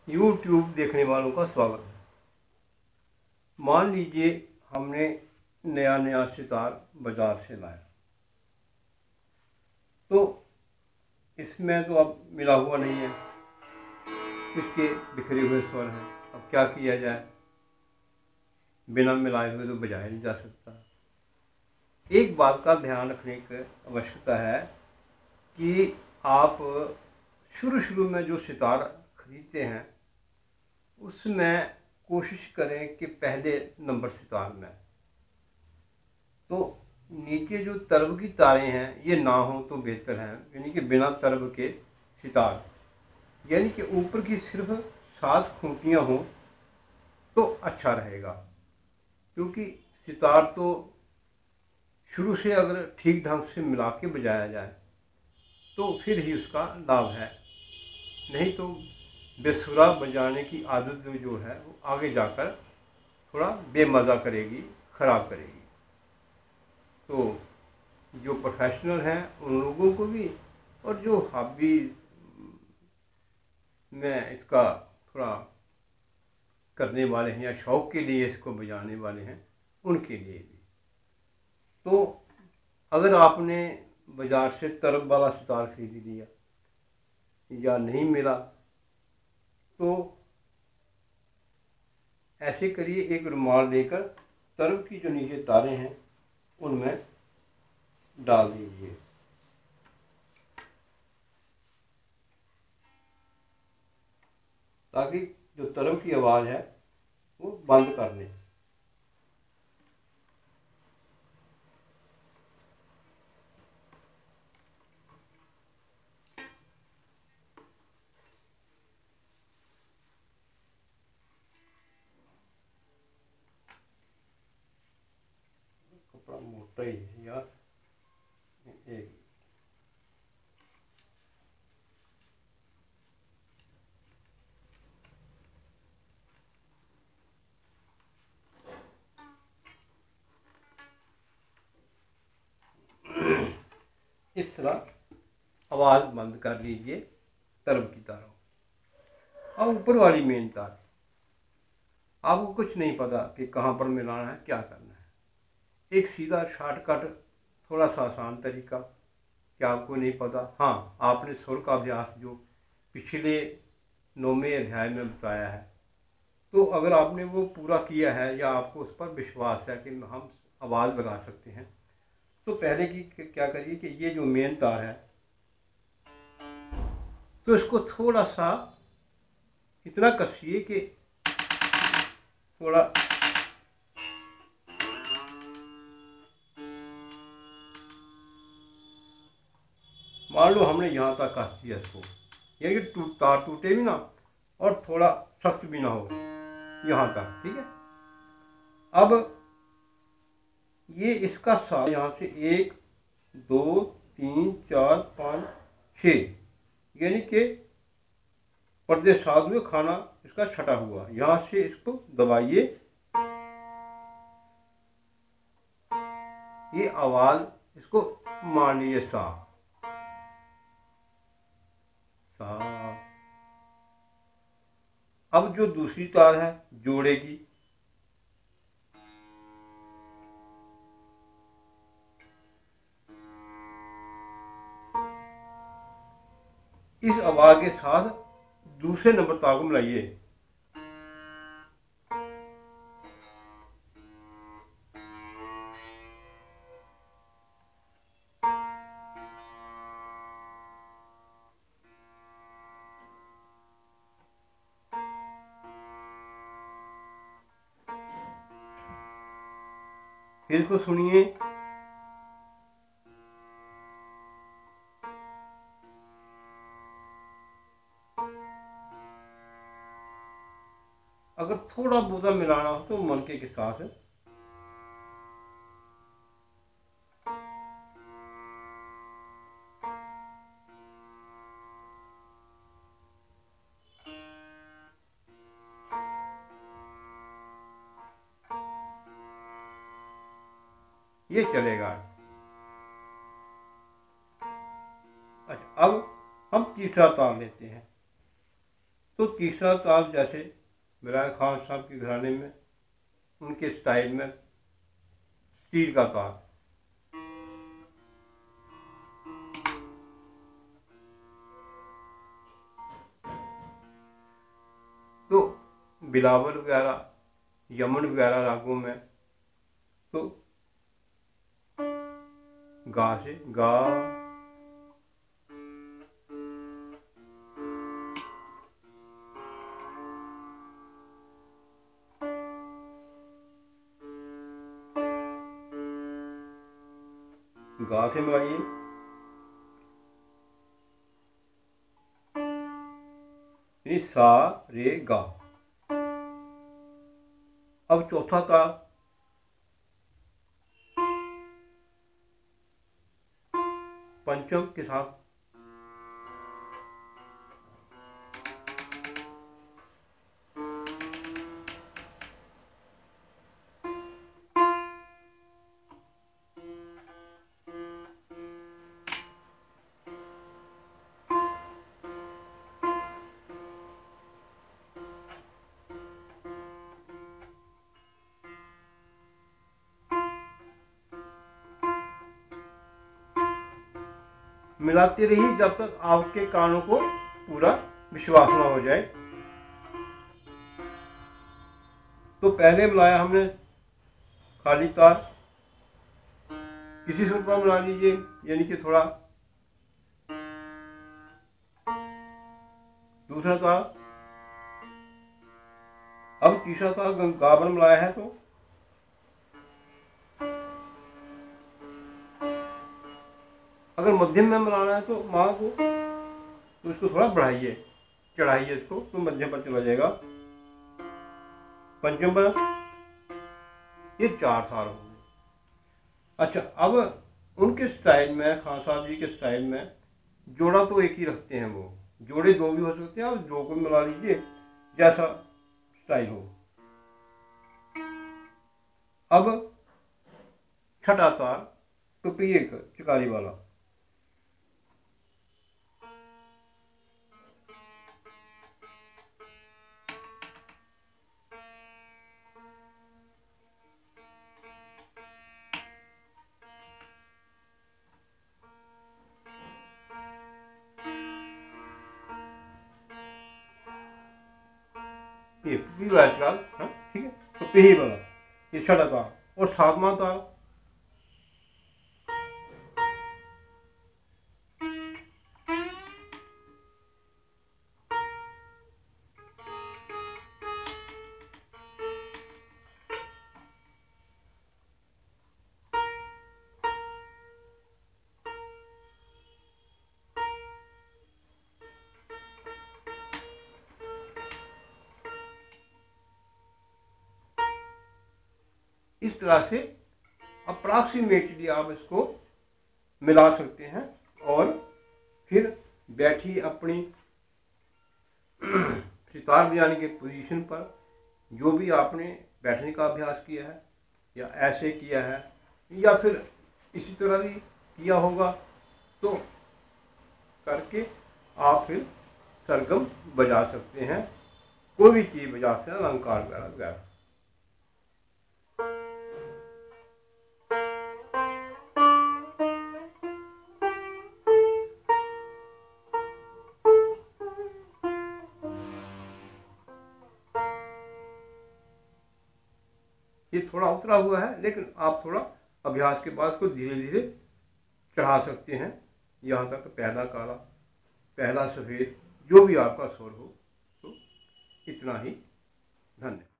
YouTube देखने वालों का स्वागत है। मान लीजिए हमने नया नया सितार बाजार से लाया, तो इसमें तो अब मिला हुआ नहीं है, इसके बिखरे हुए स्वर हैं। अब क्या किया जाए, बिना मिलाए हुए तो बजाया नहीं जा सकता। एक बात का ध्यान रखने की आवश्यकता है कि आप शुरू शुरू में जो सितार खरीदते हैं उसमें कोशिश करें कि पहले नंबर सितार में तो नीचे जो तरब की तारें हैं ये ना हो तो बेहतर है, यानी कि बिना तरब के सितार, यानी कि ऊपर की सिर्फ 7 खूंटियाँ हों तो अच्छा रहेगा। क्योंकि सितार तो शुरू से अगर ठीक ढंग से मिला के बजाया जाए तो फिर ही उसका लाभ है, नहीं तो बेसुरा बजाने की आदत जो है वो आगे जाकर थोड़ा बेमज़ा करेगी, ख़राब करेगी। तो जो प्रोफेशनल हैं उन लोगों को भी, और जो हॉबी में इसका थोड़ा करने वाले हैं या शौक के लिए इसको बजाने वाले हैं, उनके लिए भी। तो अगर आपने बाजार से तरब वाला सितार खरीद लिया या नहीं मिला तो ऐसे करिए, एक रुमाल लेकर तरब की जो नीचे तारें हैं उनमें डाल दीजिए, ताकि जो तरब की आवाज़ है वो बंद कर दें। कपड़ा मोटा ही है यार, एक इस तरह आवाज़ बंद कर लीजिए तरब की तारों। अब ऊपर वाली मेन तार, आपको कुछ नहीं पता कि कहाँ पर मिलाना है, क्या करना है। एक सीधा शॉर्टकट, थोड़ा सा आसान तरीका, क्या आपको नहीं पता? हाँ, आपने सुर का अभ्यास जो पिछले 9वें अध्याय में बताया है, तो अगर आपने वो पूरा किया है या आपको उस पर विश्वास है कि हम आवाज़ लगा सकते हैं, तो पहले की क्या करिए कि ये जो मेन तार है तो इसको थोड़ा सा इतना कसिए कि थोड़ा मान लो हमने यहाँ तक कस दिया इसको, यानी कि तार टूटे भी ना और थोड़ा सख्त भी ना हो, यहाँ तक, ठीक है। अब ये इसका साथ यहाँ से 1 2 3 4 5 6, यानी कि पर्दे 7 हुए, खाना इसका छटा हुआ, यहाँ से इसको दबाइए, ये आवाज इसको मान लीजिए सा सा। अब जो दूसरी तार है जोड़े की, इस आवाज के साथ दूसरे नंबर तार को मिलाइए, फिर इसको सुनिए। अगर थोड़ा बहुत मिलाना हो तो मनके के साथ ये चलेगा। अच्छा, अब हम तीसरा तार लेते हैं, तो तीसरा ताल जैसे मिलान खान साहब के घराने में उनके स्टाइल में स्टील का ताल, तो बिलावल वगैरह यमन वगैरह रागों में तो गा से गा, गा से मिलाइए, सा रे गा। अब चौथा ताल पंचम के साथ, मिलाती रही जब तक आपके कानों को पूरा विश्वास ना हो जाए। तो पहले मिलाया हमने खाली तार, किसी सुर पर मिला लीजिए, यानी कि थोड़ा दूसरा तार। अब तीसरा तार गा पर मिलाया है, तो अगर मध्यम में मिलाना है तो माँ को तो इसको थोड़ा बढ़ाइए, चढ़ाइए इसको, तो मध्यम पर चला जाएगा। पंचम पर ये 4 तार हो गए। अच्छा, अब उनके स्टाइल में, खान साहब जी के स्टाइल में जोड़ा तो एक ही रखते हैं, वो जोड़े 2 भी हो सकते हैं, और 2 को मिला लीजिए जैसा स्टाइल हो। अब छठा तार टुपी एक चिकारी वाला, ये टुपी वाला ताल, ठीक है, टुपी ही वाला ये छठा ताल। और 7वां ताल इस तरह से अप्रॉक्सीमेटली आप इसको मिला सकते हैं। और फिर बैठी अपनी सितार बजाने के पोजीशन पर जो भी आपने बैठने का अभ्यास किया है, या ऐसे किया है, या फिर इसी तरह भी किया होगा, तो करके आप फिर सरगम बजा सकते हैं, कोई भी चीज बजा सकते हैं, अलंकार वगैरह वगैरह। ये थोड़ा उतरा हुआ है, लेकिन आप थोड़ा अभ्यास के बाद को धीरे धीरे चढ़ा सकते हैं, यहाँ तक पहला काला, पहला सफेद, जो भी आपका स्वर हो। तो इतना ही, धन्यवाद।